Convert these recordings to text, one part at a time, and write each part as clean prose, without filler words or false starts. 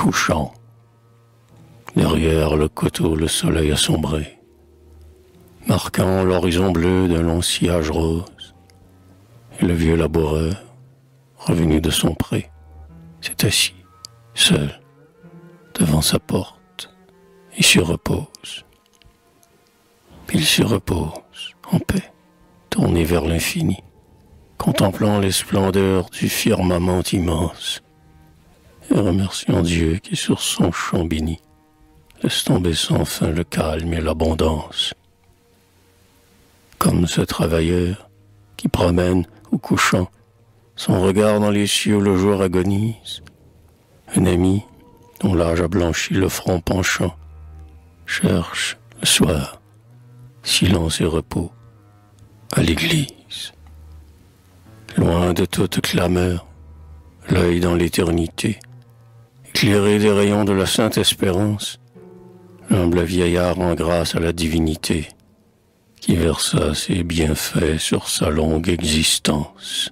couchant. Derrière le coteau, le soleil a sombré, marquant l'horizon bleu d'un long sillage rose. Et le vieux laboureur, revenu de son pré, s'est assis, seul, devant sa porte, et s'y repose. Il s'y repose, en paix, tourné vers l'infini, contemplant les splendeurs du firmament immense, et remerciant Dieu qui sur son champ béni laisse tomber sans fin le calme et l'abondance. Comme ce travailleur qui promène, au couchant, son regard dans les cieux le jour agonise, un ami dont l'âge a blanchi le front penchant cherche le soir silence et repos à l'église. Loin de toute clameur, l'œil dans l'éternité, éclairé des rayons de la sainte espérance, l'humble vieillard rend grâce à la divinité qui versa ses bienfaits sur sa longue existence.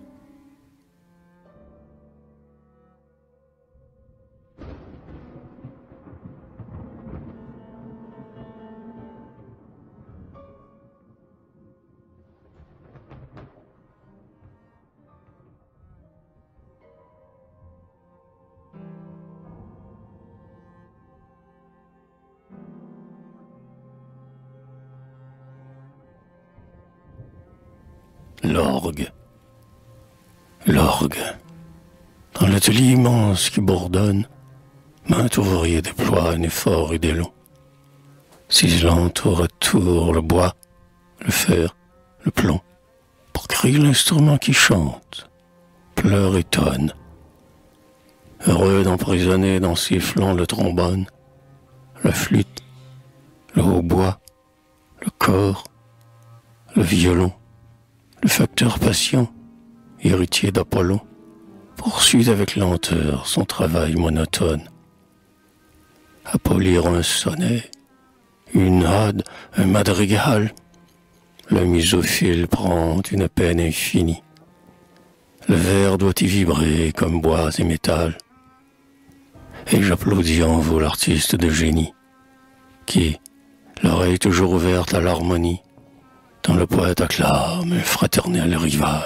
L'orgue. L'orgue. Dans l'atelier immense qui bourdonne, maint ouvrier déploie un effort et des longs. Ciselant tour à tour le bois, le fer, le plomb, pour créer l'instrument qui chante, pleure et tonne. Heureux d'emprisonner dans ses flancs le trombone, la flûte, le hautbois, le cor, le violon. Le facteur patient, héritier d'Apollon, poursuit avec lenteur son travail monotone. À polir un sonnet, une ode, un madrigal, le misophile prend une peine infinie. Le verre doit y vibrer comme bois et métal. Et j'applaudis en vous l'artiste de génie, qui, l'oreille toujours ouverte à l'harmonie, dont le poète acclame un fraternel rival.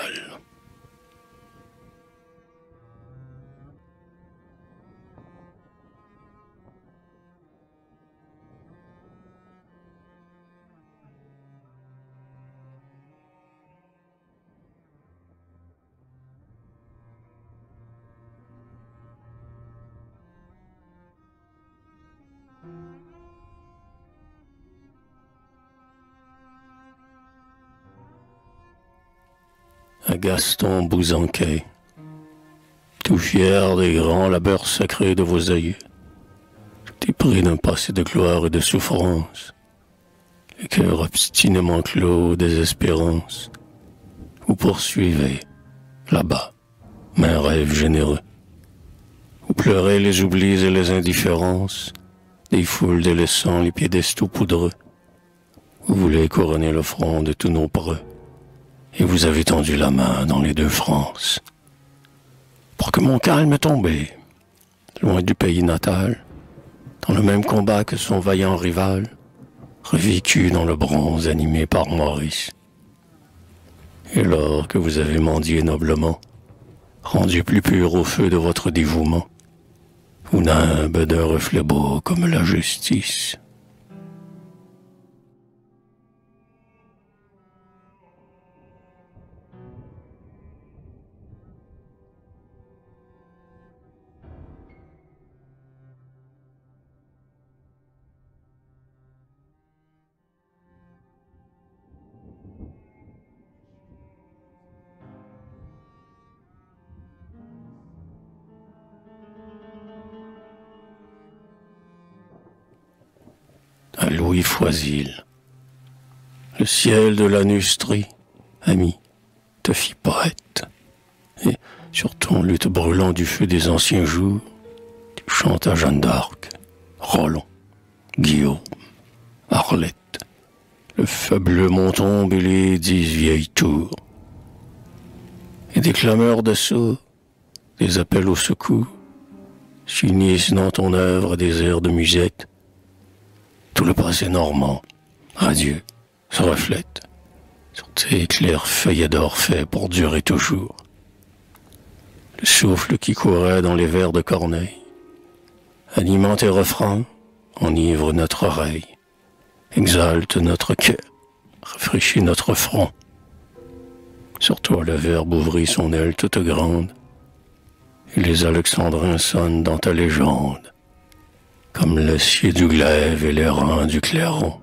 À Gaston Bouzanquet, tout fier des grands labeurs sacrés de vos aïeux, épris d'un passé de gloire et de souffrance, les cœurs obstinément clos des espérances, vous poursuivez, là-bas, un rêve généreux, vous pleurez les oublis et les indifférences, des foules délaissant les piédestaux poudreux, vous voulez couronner le front de tous nos preux, et vous avez tendu la main dans les deux France, pour que mon calme est tombé, loin du pays natal, dans le même combat que son vaillant rival, revécu dans le bronze animé par Maurice. Et lors que vous avez mendié noblement, rendu plus pur au feu de votre dévouement, vous nimbe d'un reflet beau comme la justice. À Louis Foisil, le ciel de la nustrie, ami, te fit poète, et sur ton luth brûlant du feu des anciens jours, tu chantes à Jeanne d'Arc, Roland, Guillaume, Arlette, le fabuleux Montombe et les 10 vieilles tours, et des clameurs d'assaut, des appels au secours, s'unissent dans ton œuvre des airs de musette. Tout le passé normand, radieux, se reflète sur tes clairs feuillets d'or faits pour durer toujours. Le souffle qui courait dans les vers de Corneille, animant tes refrains, enivre notre oreille, exalte notre cœur, rafraîchit notre front. Sur toi le verbe ouvrit son aile toute grande, et les alexandrins sonnent dans ta légende, comme l'acier du glaive et les reins du clairon.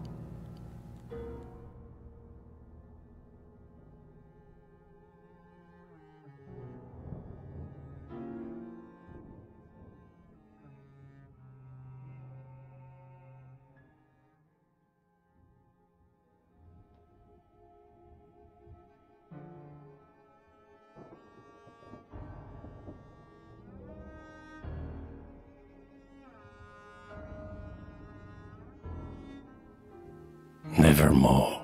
Nevermore.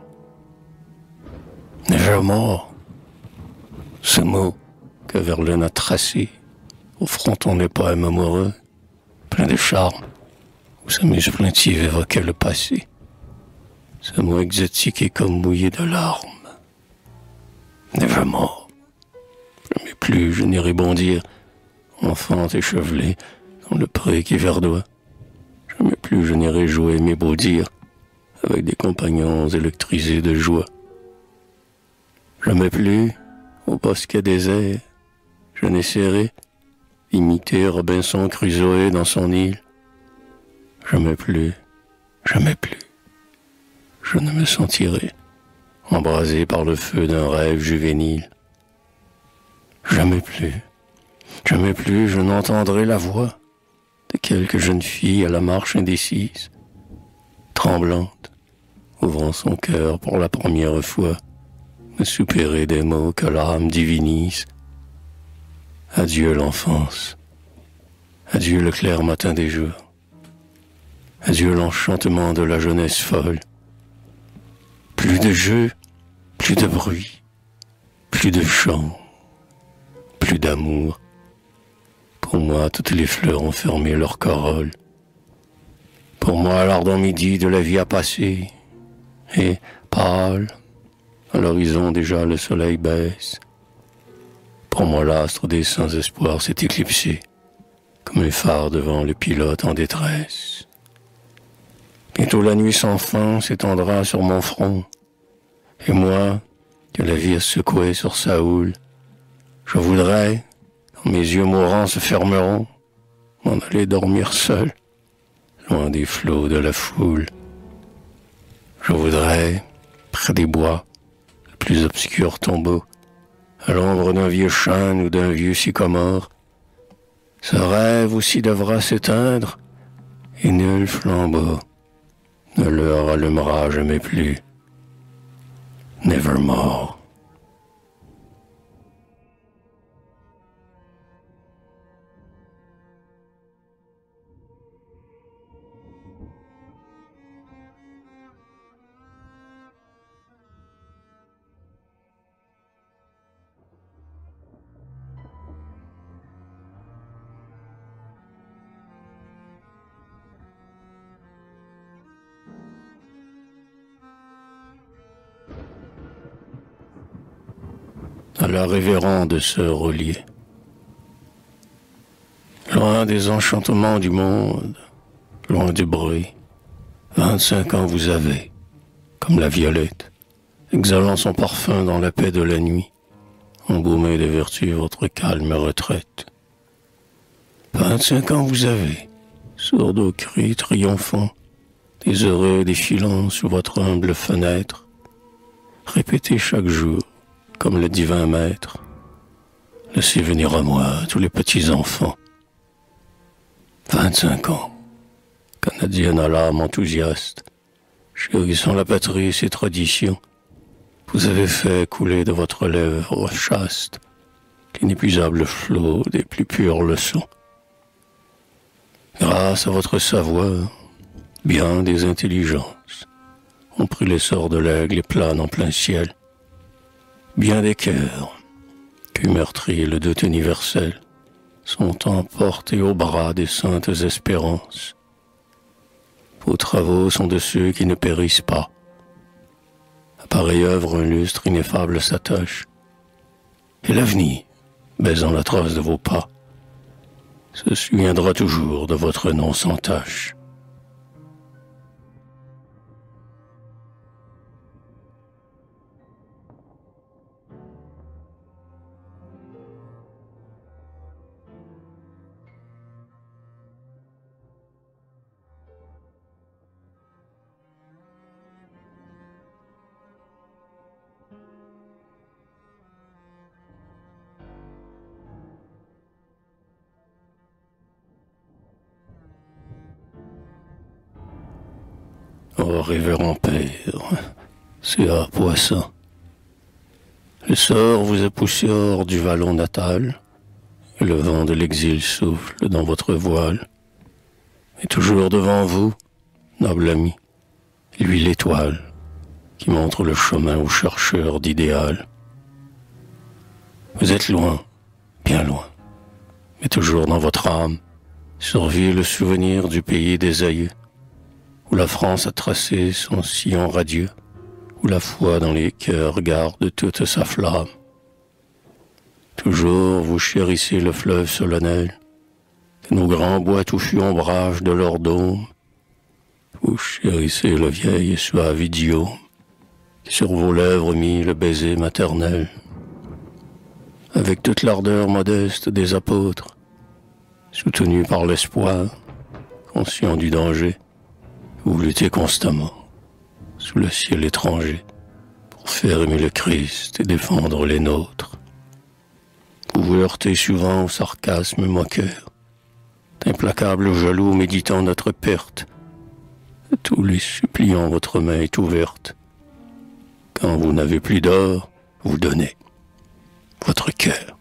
Nevermore. Ce mot que Verlaine a tracé au fronton des poèmes amoureux, plein de charme, où sa muse plaintive évoquait le passé. Ce mot exotique et comme mouillé de larmes. Nevermore. Jamais plus je n'irai bondir, enfant échevelé, dans le pré qui verdoie. Jamais plus je n'irai jouer mes beaux dires, avec des compagnons électrisés de joie. Jamais plus, au bosquet désert, je n'essaierai imiter Robinson Crusoe dans son île. Jamais plus, je ne me sentirai embrasé par le feu d'un rêve juvénile. Jamais plus, je n'entendrai la voix de quelque jeune fille à la marche indécise, tremblante, ouvrant son cœur pour la première fois, me soupirer des mots que l'âme divinise. Adieu l'enfance, adieu le clair matin des jours, adieu l'enchantement de la jeunesse folle. Plus de jeu, plus de bruit, plus de chant, plus d'amour. Pour moi, toutes les fleurs ont fermé leur corolle. Pour moi, l'ardent midi de la vie a passé, et, pâle, à l'horizon déjà le soleil baisse. Pour moi, l'astre des sans-espoir s'est éclipsé, comme un phare devant le pilote en détresse. Bientôt la nuit sans fin s'étendra sur mon front, et moi, que la vie a secoué sur sa houle, je voudrais, quand mes yeux mourants se fermeront, m'en aller dormir seul, loin des flots de la foule. Je voudrais, près des bois, le plus obscur tombeau, à l'ombre d'un vieux chêne ou d'un vieux sycomore. Ce rêve aussi devra s'éteindre, et nul flambeau ne leur allumera jamais plus. Nevermore. À la révérende sœur Ollier. Loin des enchantements du monde, loin du bruit, 25 ans vous avez, comme la violette, exhalant son parfum dans la paix de la nuit, embaumé de vertu votre calme retraite. 25 ans vous avez, sourds aux cris triomphants, des heureux défilant sous votre humble fenêtre, répétez chaque jour, comme le divin maître, laissez venir à moi tous les petits enfants. 25 ans, Canadienne à l'âme enthousiaste, chérissant la patrie et ses traditions, vous avez fait couler de votre lèvre chaste l'inépuisable flot des plus pures leçons. Grâce à votre savoir, bien des intelligences ont pris l'essor de l'aigle et planent en plein ciel. Bien des cœurs qu'eut meurtri le doute universel sont emportés au bras des saintes espérances. Vos travaux sont de ceux qui ne périssent pas. À pareille œuvre, un lustre ineffable s'attache, et l'avenir, baisant la trace de vos pas, se souviendra toujours de votre nom sans tache. Oh, révérend père, c'est à Poisson. Le sort vous a poussé hors du vallon natal, et le vent de l'exil souffle dans votre voile. Et toujours devant vous, noble ami, lui l'étoile, qui montre le chemin aux chercheurs d'idéal. Vous êtes loin, bien loin, mais toujours dans votre âme, survit le souvenir du pays des aïeux, où la France a tracé son sillon radieux, où la foi dans les cœurs garde toute sa flamme. Toujours vous chérissez le fleuve solennel, que nos grands bois touffus ombragent de leur dôme. Vous chérissez le vieil et suave idiome, qui sur vos lèvres mit le baiser maternel. Avec toute l'ardeur modeste des apôtres, soutenus par l'espoir, conscients du danger, vous luttez constamment, sous le ciel étranger, pour faire aimer le Christ et défendre les nôtres. Vous vous heurtez souvent au sarcasme moqueur, d'implacables jaloux méditant notre perte. À tous les suppliants votre main est ouverte. Quand vous n'avez plus d'or, vous donnez votre cœur.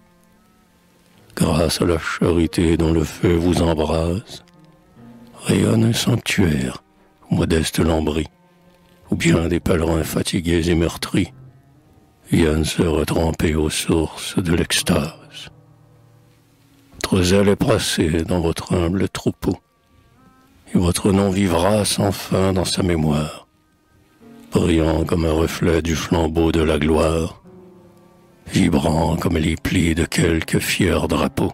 Grâce à la charité dont le feu vous embrase, rayonne un sanctuaire, modeste lambris, où bien des pèlerins fatigués et meurtris viennent se retremper aux sources de l'extase. Votre zèle est brassé dans votre humble troupeau, et votre nom vivra sans fin dans sa mémoire, brillant comme un reflet du flambeau de la gloire, vibrant comme les plis de quelque fier drapeau.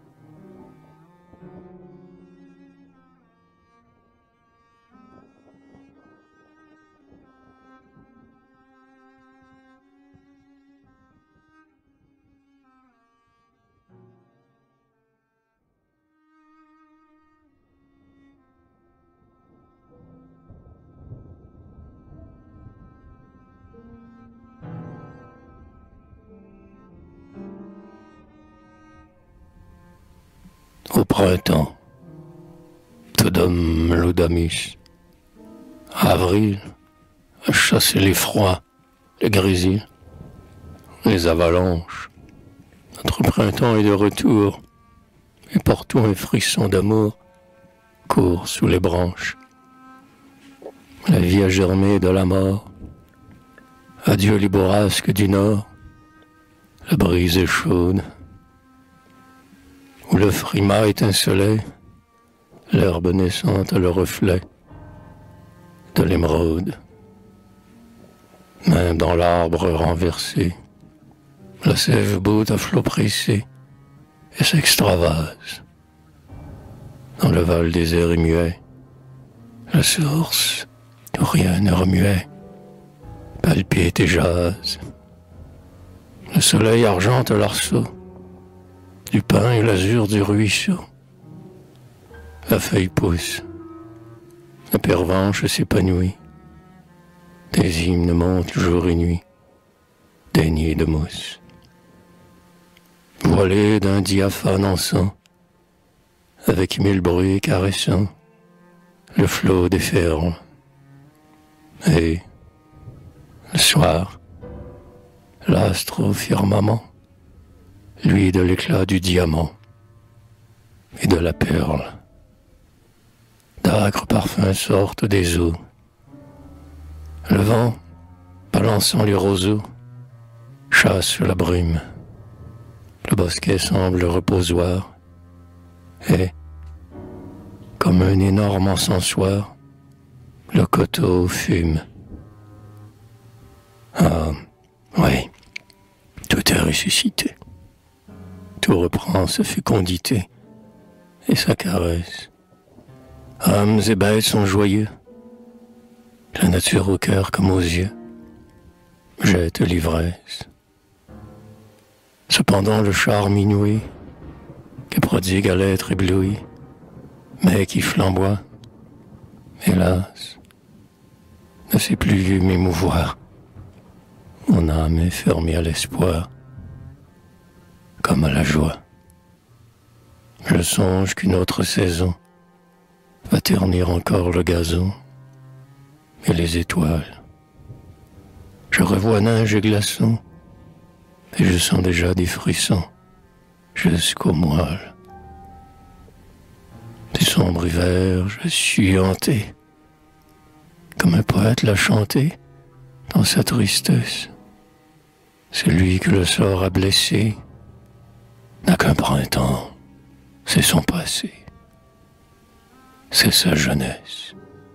Au printemps, Todum Laudamus. Avril, à chasser les froids, les grésil, les avalanches. Notre printemps est de retour, et partout un frisson d'amour court sous les branches. La vie a germé de la mort. Adieu les bourrasques du nord, la brise est chaude. Où le frimas étincelait, l'herbe naissante a le reflet de l'émeraude. Même dans l'arbre renversé, la sève bout à flot pressé et s'extravase. Dans le val désert et muet, la source où rien ne remuait, palpite et jase. Le soleil argente l'arceau, du pain et l'azur du ruisseau. La feuille pousse, la pervenche s'épanouit, des hymnes montent jour et nuit, des nids de mousse. Voilés d'un diaphane encens, avec mille bruits caressants, le flot déferle. Et, le soir, l'astre au firmament, lui de l'éclat du diamant et de la perle. D'âcres parfums sortent des eaux. Le vent, balançant les roseaux, chasse la brume. Le bosquet semble reposoir Et, comme un énorme encensoir, le coteau fume. Ah, oui, tout est ressuscité. Tout reprend sa fécondité et sa caresse. Hommes et bêtes sont joyeux, la nature au cœur comme aux yeux jette l'ivresse. Cependant le charme inouï que prodigue à l'être ébloui, mais qui flamboie, hélas, ne sait plus m'émouvoir. Mon âme est fermée à l'espoir, comme à la joie. Je songe qu'une autre saison va ternir encore le gazon et les étoiles. Je revois neige et glaçons, et je sens déjà des frissons jusqu'au moelle. Du sombre hiver, je suis hanté, comme un poète l'a chanté dans sa tristesse. Celui que le sort a blessé n'a qu'un printemps, c'est son passé, c'est sa jeunesse.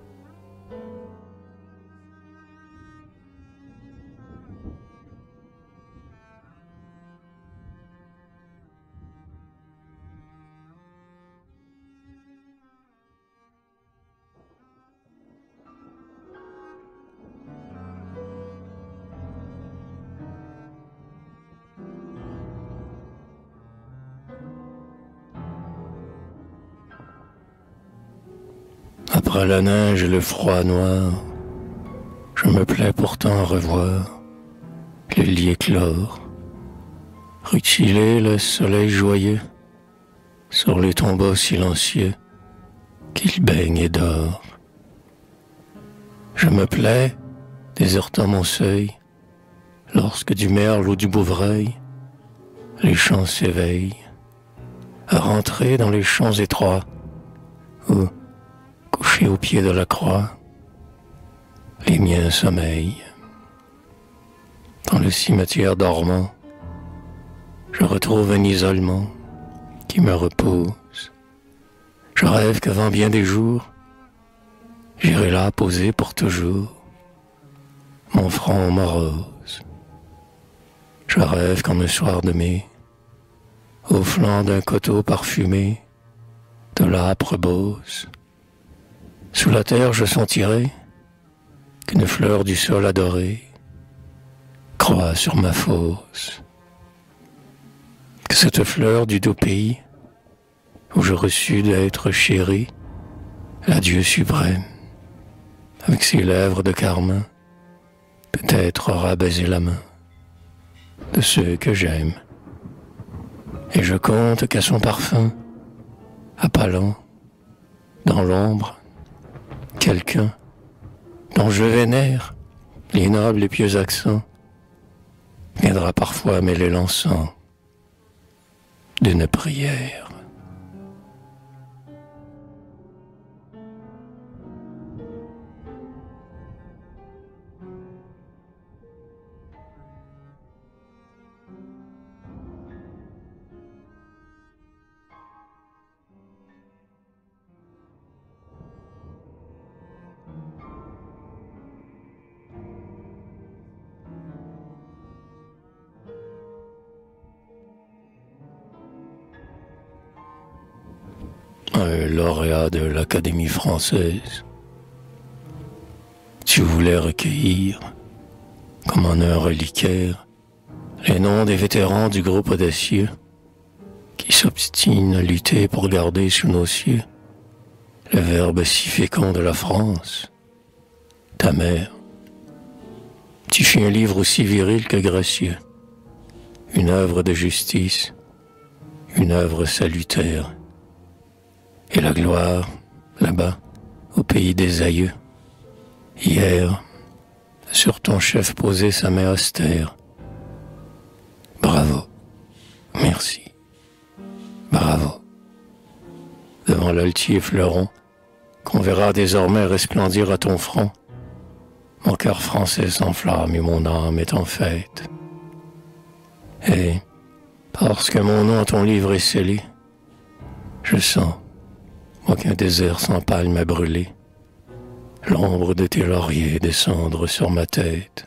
Après la neige et le froid noir, je me plais pourtant à revoir les lits éclore, rutiler le soleil joyeux sur les tombeaux silencieux qu'il baigne et dort. Je me plais, désertant mon seuil, lorsque du merle ou du bouvreil, les champs s'éveillent, à rentrer dans les champs étroits, où, couchés au pied de la croix, les miens sommeillent. Dans le cimetière dormant, je retrouve un isolement qui me repose. Je rêve qu'avant bien des jours, j'irai là poser pour toujours mon front morose. Je rêve comme un soir de mai, au flanc d'un coteau parfumé de l'âpre Beauce. Sous la terre je sentirai qu'une fleur du sol adoré croît sur ma fosse. Que cette fleur du doux pays où je reçus d'être chéri, l'adieu suprême, avec ses lèvres de carmin, peut-être aura baisé la main de ceux que j'aime. Et je compte qu'à son parfum, appalant, dans l'ombre, quelqu'un dont je vénère les nobles et pieux accents viendra parfois mêler l'encens d'une prière. Un lauréat de l'Académie française. Tu voulais recueillir, comme en un reliquaire, les noms des vétérans du groupe audacieux qui s'obstinent à lutter pour garder sous nos cieux le verbe si fécond de la France, ta mère. Tu fis un livre aussi viril que gracieux, une œuvre de justice, une œuvre salutaire. Et la gloire, là-bas, au pays des aïeux. Hier, sur ton chef posait sa main austère. Bravo, merci, bravo. Devant l'altier fleuron, qu'on verra désormais resplendir à ton front, mon cœur français s'enflamme et mon âme est en fête. Et, parce que mon nom à ton livre est scellé, Je sens, moi qu'un désert sans palme a brûlé, l'ombre de tes lauriers descendre sur ma tête.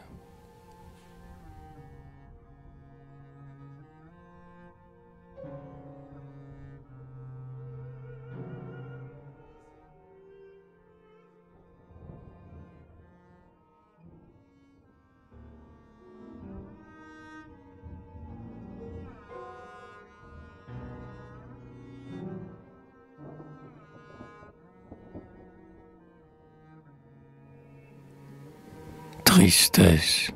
Tristesse.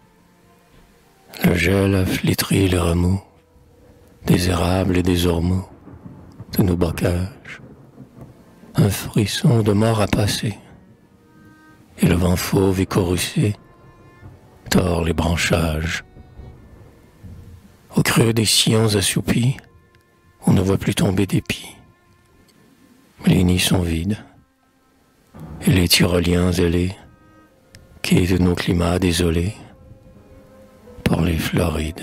Le gel a flétri les remous des érables et des ormeaux de nos bocages. Un frisson de mort a passé, et le vent fauve et courroucé tord les branchages. Au creux des sillons assoupis, on ne voit plus tomber d'épis. Les nids sont vides, et les tyroliens ailés quittent de nos climats désolés pour les Florides.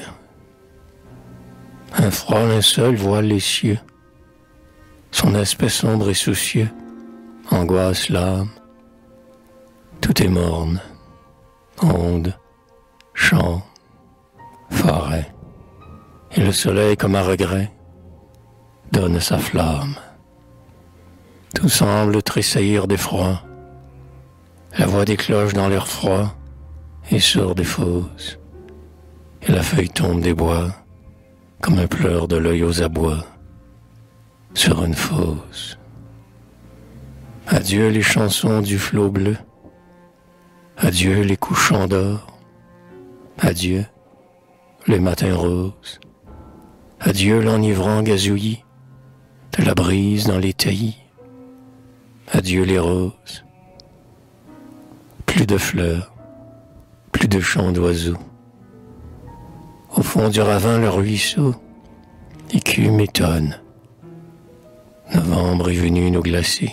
Un froid linceul voile les cieux, son aspect sombre et soucieux angoisse l'âme. Tout est morne, onde, champ, forêt, et le soleil comme à regret donne sa flamme. Tout semble tressaillir d'effroi, la voix des cloches dans l'air froid est sourde et fausse, et la feuille tombe des bois comme un pleur de l'œil aux abois sur une fosse. Adieu les chansons du flot bleu, adieu les couchants d'or, adieu les matins roses, adieu l'enivrant gazouillis de la brise dans les taillis, adieu les roses. Plus de fleurs, plus de chants d'oiseaux. Au fond du ravin, le ruisseau écume et tonne. Novembre est venu nous glacer,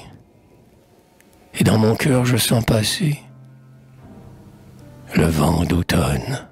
et dans mon cœur je sens passer le vent d'automne.